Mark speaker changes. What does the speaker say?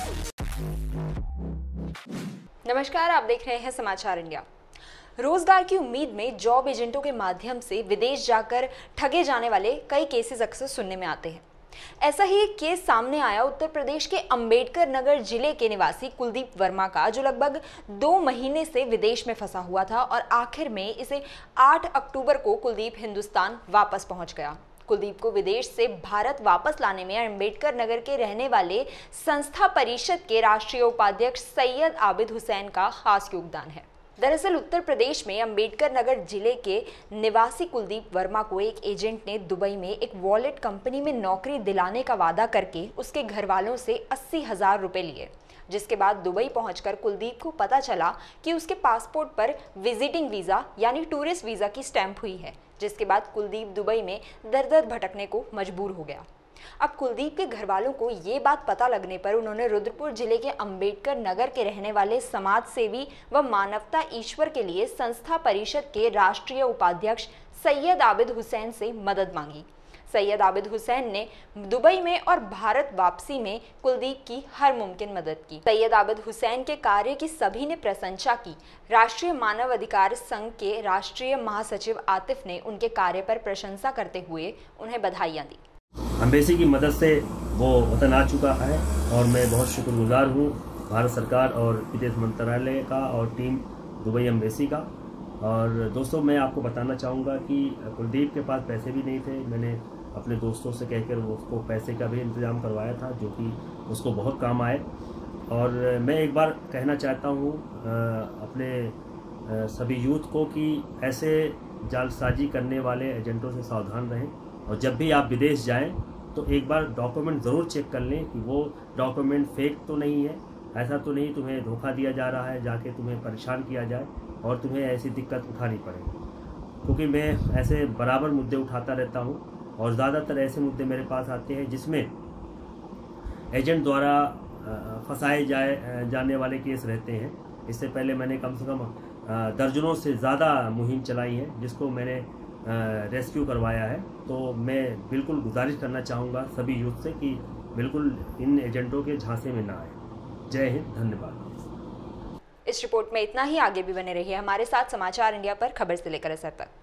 Speaker 1: नमस्कार, आप देख रहे हैं समाचार इंडिया। रोजगार की उम्मीद में जॉब एजेंटों के माध्यम से विदेश जाकर ठगे जाने वाले कई केसेस अक्सर सुनने में आते हैं। ऐसा ही एक केस सामने आया उत्तर प्रदेश के अंबेडकर नगर जिले के निवासी कुलदीप वर्मा का, जो लगभग 2 महीने से विदेश में फंसा हुआ था और आखिर में इसे 8 अक्टूबर को कुलदीप हिंदुस्तान वापस पहुंच गया। कुलदीप को विदेश से भारत वापस लाने में अंबेडकर नगर के रहने वाले संस्था परिषद के राष्ट्रीय उपाध्यक्ष सैयद आबिद हुसैन का खास योगदान है। दरअसल उत्तर प्रदेश में अंबेडकर नगर जिले के निवासी कुलदीप वर्मा को एक एजेंट ने दुबई में एक वॉलेट कंपनी में नौकरी दिलाने का वादा करके उसके घर वालों से 80,000 रुपए लिए, जिसके बाद दुबई पहुंचकर कुलदीप को पता चला कि उसके पासपोर्ट पर विजिटिंग वीज़ा यानी टूरिस्ट वीज़ा की स्टैंप हुई है, जिसके बाद कुलदीप दुबई में दर-दर भटकने को मजबूर हो गया। अब कुलदीप के घर वालों को ये बात पता लगने पर उन्होंने रुद्रपुर जिले के अंबेडकर नगर के रहने वाले समाज सेवी व मानवता ईश्वर के लिए संस्था परिषद के राष्ट्रीय उपाध्यक्ष सैयद आबिद हुसैन से मदद मांगी। सैयद आबिद हुसैन ने दुबई में और भारत वापसी में कुलदीप की हर मुमकिन मदद की। सैयद आबिद हुसैन के कार्य की सभी ने प्रशंसा की। राष्ट्रीय मानव अधिकार संघ के राष्ट्रीय महासचिव आतिफ ने उनके कार्य पर प्रशंसा करते हुए उन्हें बधाइयां दी।
Speaker 2: एम्बेसी की मदद से वो वतन आ चुका है और मैं बहुत शुक्रगुजार हूँ भारत सरकार और विदेश मंत्रालय का और टीम दुबई एम्बेसी का। और दोस्तों, मैं आपको बताना चाहूँगा कि कुलदीप के पास पैसे भी नहीं थे। मैंने अपने दोस्तों से कहकर उसको पैसे का भी इंतज़ाम करवाया था, जो कि उसको बहुत काम आए। और मैं एक बार कहना चाहता हूँ अपने सभी यूथ को कि ऐसे जालसाजी करने वाले एजेंटों से सावधान रहें और जब भी आप विदेश जाएं तो एक बार डॉक्यूमेंट ज़रूर चेक कर लें कि वो डॉक्यूमेंट फेक तो नहीं है, ऐसा तो नहीं तुम्हें धोखा दिया जा रहा है, जाके तुम्हें परेशान किया जाए और तुम्हें ऐसी दिक्कत उठानी पड़े। क्योंकि मैं ऐसे बराबर मुद्दे उठाता रहता हूँ और ज़्यादातर ऐसे मुद्दे मेरे पास आते हैं जिसमें एजेंट द्वारा फंसाए जाने वाले केस रहते हैं। इससे पहले मैंने कम से कम दर्जनों से ज़्यादा मुहिम चलाई है जिसको मैंने रेस्क्यू करवाया है। तो मैं बिल्कुल गुजारिश करना चाहूँगा सभी यूथ से कि बिल्कुल इन एजेंटों के झांसे में ना आए। जय हिंद, धन्यवाद।
Speaker 1: इस रिपोर्ट में इतना ही। आगे भी बने रहिए हमारे साथ समाचार इंडिया पर, खबर से लेकर असर तक।